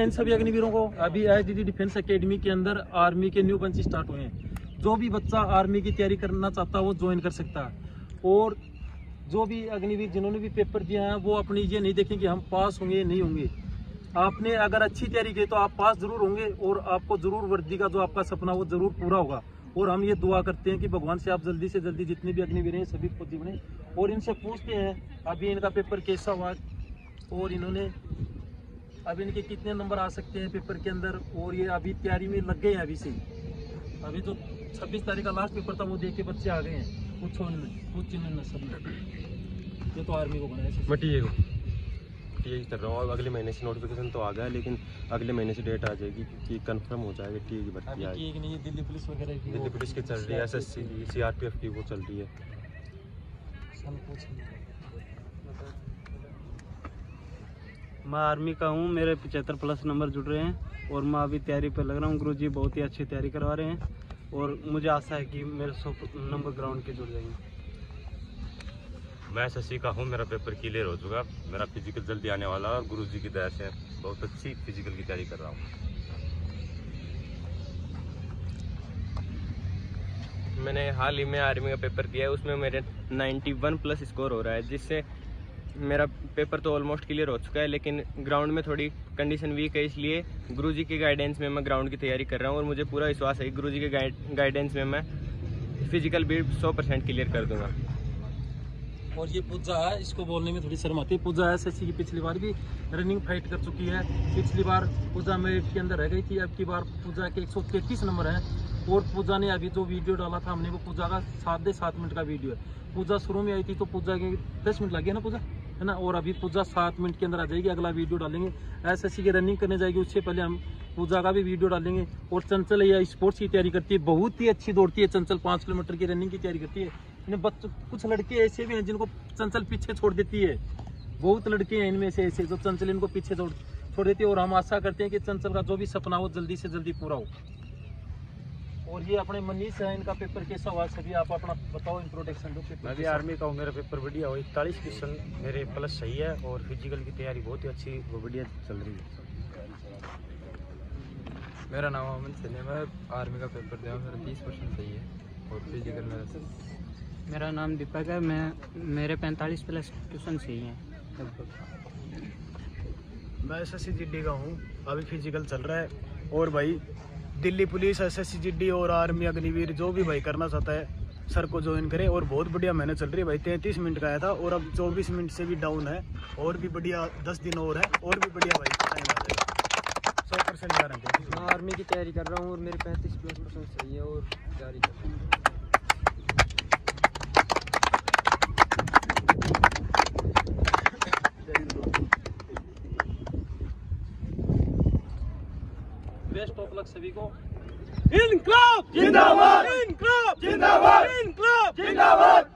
हैं इन सभी अग्निवीरों को। अभी IGG डिफेंस एकेडमी के अंदर आर्मी के न्यू बैच स्टार्ट हुए हैं। जो भी बच्चा आर्मी की तैयारी करना चाहता है वो ज्वाइन कर सकता है। और जो भी अग्निवीर जिन्होंने भी पेपर दिया है वो अपनी ये नहीं देखें कि हम पास होंगे नहीं होंगे। आपने अगर अच्छी तैयारी की तो आप पास जरूर होंगे और आपको जरूर वर्दी का जो आपका सपना वो जरूर पूरा होगा। और हम ये दुआ करते हैं कि भगवान से आप जल्दी से जल्दी जितने भी अग्निवीर हैं सभी फौजी बने। और इनसे पूछते हैं अभी इनका पेपर कैसा हुआ और इन्होंने अभी इनके कितने नंबर आ सकते हैं पेपर के अंदर। और ये अभी तैयारी में लग गए हैं अभी से। अभी जो 26 तारीख का लास्ट पेपर था वो देख के बच्चे आ गए हैं। कुछ इन्होंने सब ये तो आर्मी को बनाया टीए कर रहा हूँ। अगले महीने से नोटिफिकेशन तो आ गया लेकिन अगले महीने से डेट आ जाएगी क्योंकि कंफर्म हो जाएगा टीए की भर्ती आएगी। नहीं दिल्ली पुलिस वगैरह की, दिल्ली पुलिस की चल रही है, SSC की, CRPF की वो चल रही है। मैं आर्मी का हूँ, मेरे 75+ नंबर जुड़ रहे हैं और मैं अभी तैयारी पर लग रहा हूँ। गुरुजी बहुत ही अच्छी तैयारी करवा रहे हैं और मुझे आशा है कि मेरे 100 नंबर ग्राउंड के जुड़ जाएंगे। मैं SSC का हूँ, मेरा पेपर क्लियर हो चुका, मेरा फिजिकल जल्दी आने वाला और गुरुजी की दया से बहुत अच्छी फिजिकल की तैयारी कर रहा हूँ। मैंने हाल ही में आर्मी का पेपर दिया है, उसमें मेरे 91+ स्कोर हो रहा है, जिससे मेरा पेपर तो ऑलमोस्ट क्लियर हो चुका है। लेकिन ग्राउंड में थोड़ी कंडीशन वीक है, इसलिए गुरुजी के गाइडेंस में मैं ग्राउंड की तैयारी कर रहा हूँ और मुझे पूरा विश्वास है कि गुरुजी के गाइडेंस में मैं फिजिकल भी 100% क्लियर कर दूंगा। और ये पूजा है, इसको बोलने में थोड़ी शर्म आती है। पूजा SSC की पिछली बार भी रनिंग फाइट कर चुकी है। पिछली बार पूजा मेरिट के अंदर रह गई थी, अब की बार पूजा के 133 नंबर हैं। और पूजा ने अभी जो वीडियो डाला था हमने वो पूजा का 7 मिनट का वीडियो है। पूजा शुरू में आई थी तो पूजा के 10 मिनट लगे ना पूजा, है ना। और अभी पूजा 7 मिनट के अंदर आ जाएगी। अगला वीडियो डालेंगे, SSC की रनिंग करने जाएगी, उससे पहले हम पूजा का भी वीडियो डालेंगे। और चंचल ये स्पोर्ट्स की तैयारी करती है, बहुत ही अच्छी दौड़ती है चंचल। 5 किलोमीटर की रनिंग की तैयारी करती है। बच्चों कुछ लड़के ऐसे भी हैं जिनको चंचल पीछे छोड़ देती है। बहुत लड़के हैं इनमें से ऐसे जो चंचल इनको पीछे छोड़ देती है। और हम आशा करते हैं कि चंचल का जो भी सपना हो जल्दी से जल्दी पूरा हो। और ये अपने मनीष है, इनका पेपर कैसा हुआ सभी आप अपना बताओ इंट्रोडक्शन दो। मैं भी आर्मी का हूँ, मेरा पेपर बढ़िया हो, 41% मेरे प्लस सही है और फिजिकल की तैयारी बहुत ही अच्छी वो बढ़िया चल रही है। मेरा नाम अमन सैन है, मैं आर्मी का पेपर दिया, मेरा 30% सही है और फिजिकल मेरा। मेरा नाम दीपक है, मेरे 45+ सही हैं लगभग। मैं SSC GD का हूँ, अभी फिजिकल चल रहा है। और भाई दिल्ली पुलिस, SSC GD और आर्मी अग्निवीर जो भी भाई करना चाहता है सर को ज्वाइन करे। और बहुत बढ़िया मेहनत चल रही है भाई। 33 मिनट का आया था और अब 24 मिनट से भी डाउन है। और भी बढ़िया 10 दिन और है और भी बढ़िया भाई टाइम आ जाएगा, 100% गारंटी। मैं आर्मी की तैयारी कर रहा हूँ और मेरे 35+ सही है और तैयारी कर रहा हूँ। बेस्ट ऑफ लक सभी को। इनकलाब जिंदाबाद, इनकलाब जिंदाबाद, इनकलाब जिंदाबाद।